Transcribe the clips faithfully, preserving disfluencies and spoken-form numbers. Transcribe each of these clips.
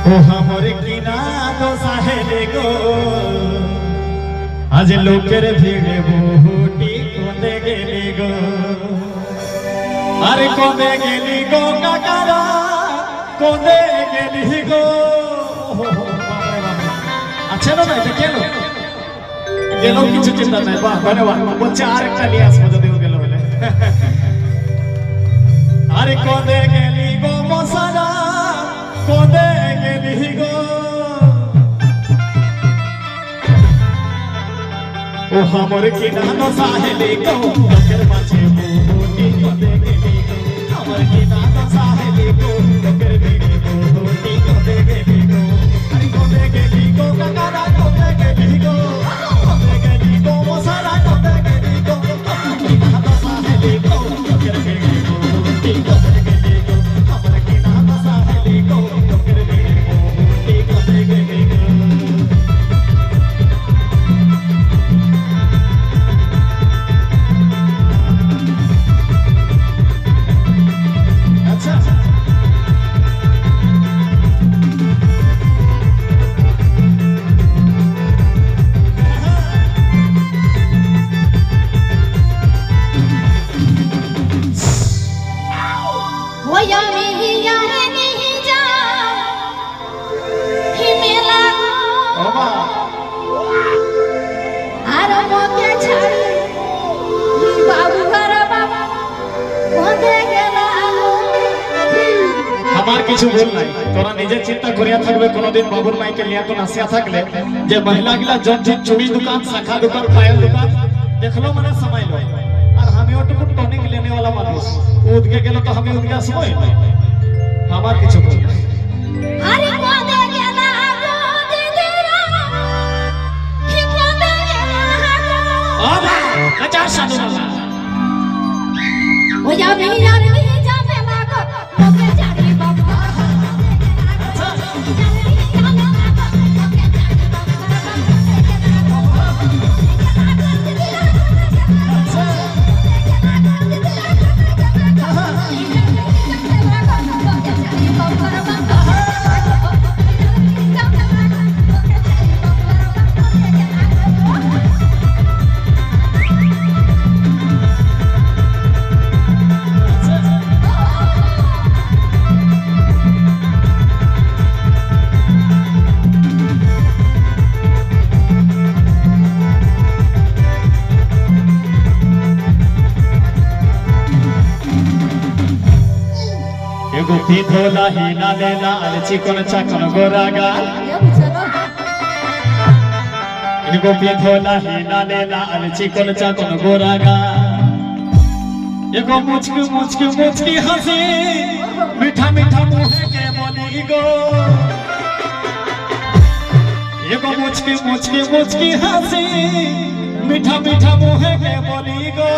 ओ हमरे किना तो साहेले गो आज लोकेर भिड़े बहुटी कोदे गेली गो अरे कोदे गेली गो काकारा कोदे गेली गो अच्छा ना এটা কেন গেল কিছু চিন্তা নাই বাহ ধন্যবাদ বলছে আরেকটা নিয়ে আসবো যদি গেল বলে আরে কোদে গেলি গো মশারা কোদে গেলি গো ओ हमर के नानो साहेली गो लोकेर माछे बहुटी कोदे गेली गो हमर के नानो साहेली गो लोकेर भिड़े बहुटी कोदे गेली गो अरे कोदे गेली गो काकारा कोदे गेली गो कोदे गेली गो मसाला कोदे गेली गो हमर के नानो साहेली गो लोकेर भिड़े बहुटी कोदे गेली गो हमर के नानो साहेली गो लोकेर भिड़े बहुटी कोदे गेली गो কিছু বল নাই তোরা নিজে চিন্তা করিয়া থাকবে কোনদিন বাবুর মাইকে লিয়া কোন আসিয়া থাকলে যে মহিলা গিলা জঞ্জি চুড়ি দোকান শাখা দোকান পায়েল দোকান দেখলো মানে সময়লো আর আমি ওটুকু টনিক लेने वाला মানুষ উদকে গেল তো আমি উদকে আসবই না আমার কিছু বল নাই আরে কোদে গেলা গো দিদিরা কি কোদে গেলা গো আবা আচ্ছা সাধু বাবা ও যা মিলার নি যাবে মাগো লোকে জানি বাবা धोला ही ना लेला अलची कोन चाकन गोरागा इनको पे धोला ही ना लेला अलची कोन चाकन गोरागा एको मुचकी मुचकी मुचकी हंसी मीठा मीठा मुंह के बोली गो एको मुचकी मुचकी मुचकी हंसी मीठा मीठा मुंह के बोली गो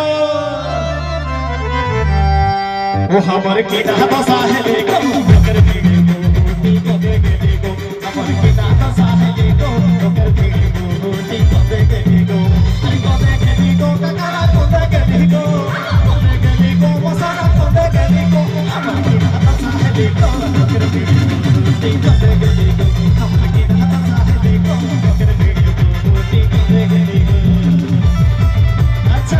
वो हमर के नानो साहेली गो लोकेर भिड़े बहुटी कोदे गेली गो हमर के नानो साहेली गो लोकेर भिड़े बहुटी कोदे गेली गो अरे कोदे गेली गो काकारा कोदे गेली गो कोदे गेली गो मसाला कोदे गेली गो हमर के नानो साहेली गो लोकेर भिड़े बहुटी कोदे गेली गो हमर के नानो साहेली गो लोकेर भिड़े बहुटी कोदे गेली गो अच्छा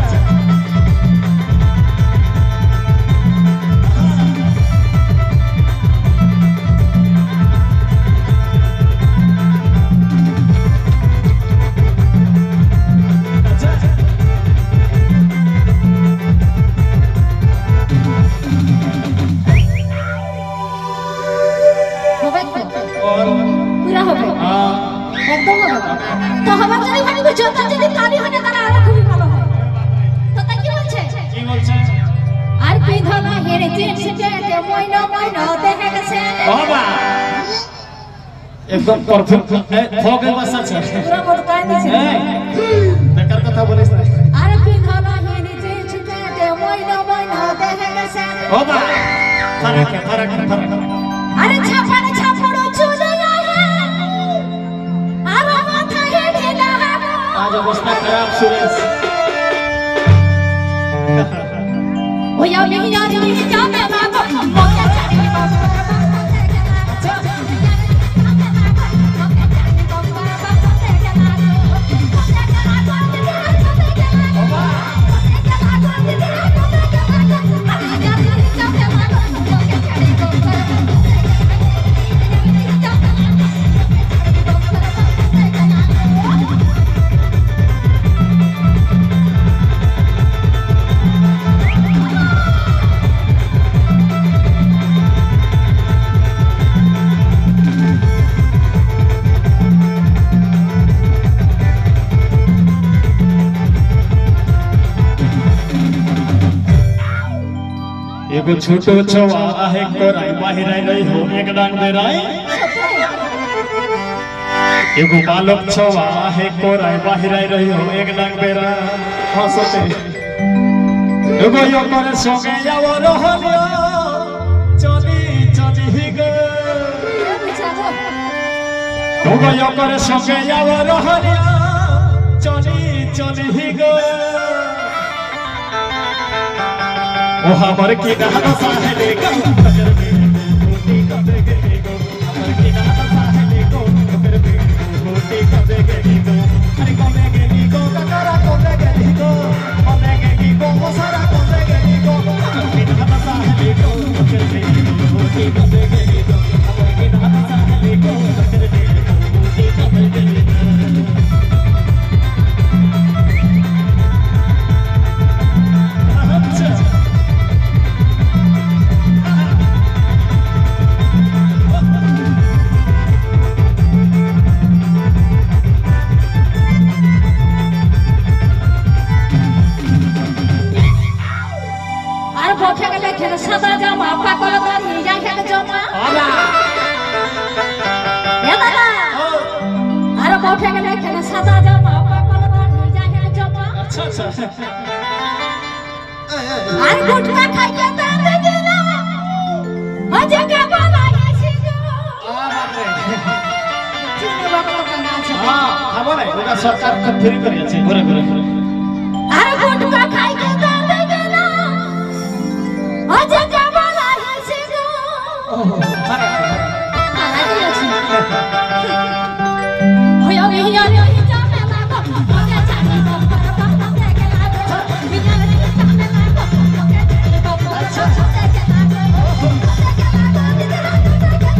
एकदम परफेक्ट हो गए बस अच्छा पूरा मोट काय नहीं है बेकार कथा बोलिस ना अरे पिघला हे नीचे छुके ते मोइनो मोइनो देखे कैसे ओ बा फरक है फरक है फरक अरे छापड़ छापड़ो चुले आए अरे माथा हे ढेला आज अवस्था खराब सुरेश ओ या नहीं यार नहीं क्या मैं बाबा मोके चढ़ी बाबा एगो छोटो छवा आहे कोराई बाहिराई रही हो एक डांग बेराई एगो बालक छवा आहे कोराई बाहिराई रही हो एक डांग बेरा हंसते एगो यो करे संगे जाओ रहलियो चली चली गो एगो यो करे संगे जाओ रहलियो चली चली गो ओ हमर की नाम साहले गो नगर में मोटी कबे गई गो हमर की नाम साहले गो नगर में मोटी कबे गई गो अरे कबे गई गो ककरा कबे गई गो कबे गई गो सारा कबे गई गो हमर की नाम साहले गो नगर में मोटी कबे गई गो हमर की नाम साहले गो नगर में मोटी कबे गई गो সাদা জামা পাগল দাঁড়িয়ে যায় খেলে জমা আর বউঠে গেলে এখানে সাদা জামা পাগল দাঁড়িয়ে যায় খেলে জমা আচ্ছা আচ্ছা আর গুটকা খাইতে দাঁড়ে গেলা আজে কে বানাইছি গো চিনি বাবা তো কানা আছে হ্যাঁ খাবো না ওটা সরকার খুব ফ্রি করিয়েছে ঘরে ঘরে আর গুটকা খাইতে দাঁড়ে গেলা আজে কে বানাইছি গো খারাপ খারাপ দিয়েছি হইও হইও হইও জামে লাগো ওকে জানি বাবা বাবা দেখে লাগো বিনা জামে লাগো ওকে জানি বাবা আচ্ছা দেখে লাগো দেখে লাগো দেখে লাগো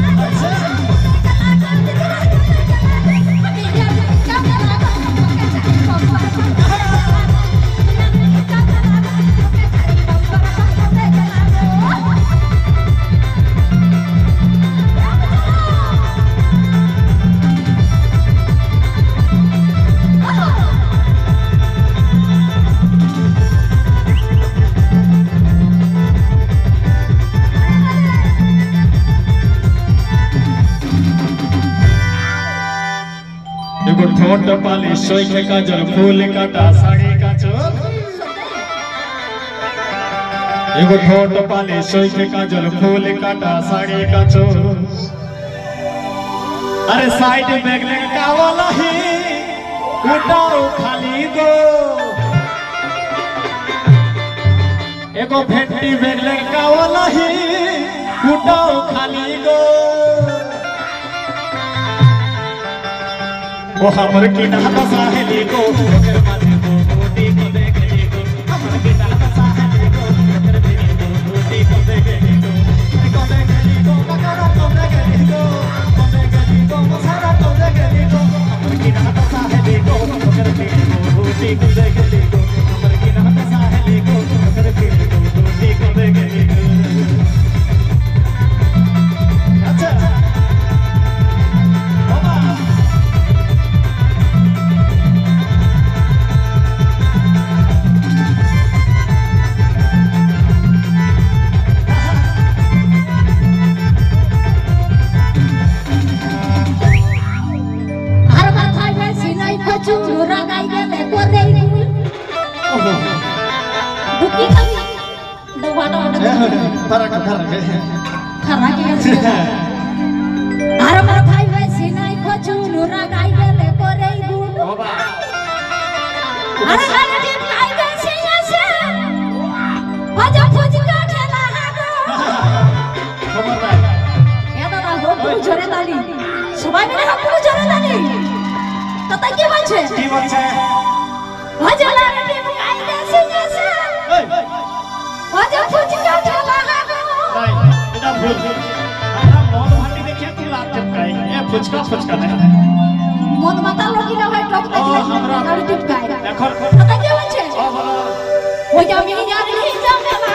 एगो ठोट पाली सोई के काजल फूल काटा साड़ी का चोल एगो ठोट पाली सोई के काजल फूल काटा साड़ी का चोल अरे साइड बैग ले का वाला ही उठाओ खाली गो एगो भेंटी बैग ले का वाला ही उठाओ खाली गो ओ हमर की नाम साहले गो नगर में मोटी कबे गई गो हमर की नाम साहले गो नगर में मोटी कबे गई गो कबे गई गो ककरा कबे गई गो कबे गई गो सारा कबे गई गो हमर की नाम साहले गो नगर में मोटी कबे गई गो हमर की नाम साहले गो नगर में मोटी कबे गई गो अच्छा फरक फरक फरक है আর আমার ভাই ভাই সিনাই খচুল রাগাই গেলে করে গুণ আরে লালটি ভাই ভাই সিনাছে বাজা ফুজকা খেলা হাগো খবর নাই এ দাদা হোক জোরে তালি সবাই মিলে হোক জোরে তালি তো কি বলছে কি বলছে বাজা লালটি ভাই ভাই সিনাছে বাজা ফুজকা খেলা হাগো নাই এটা ভুল আমরা মদ ভাটি দেখে তুই লাভ চটকাই এ ফুচকা ফুচকা না মদ মাতা লোকি না হয় টক দেখলে আমরা গাড়ি চটকাই এখন কথা কি বলছে ও বলো ওই আমি জানি জানে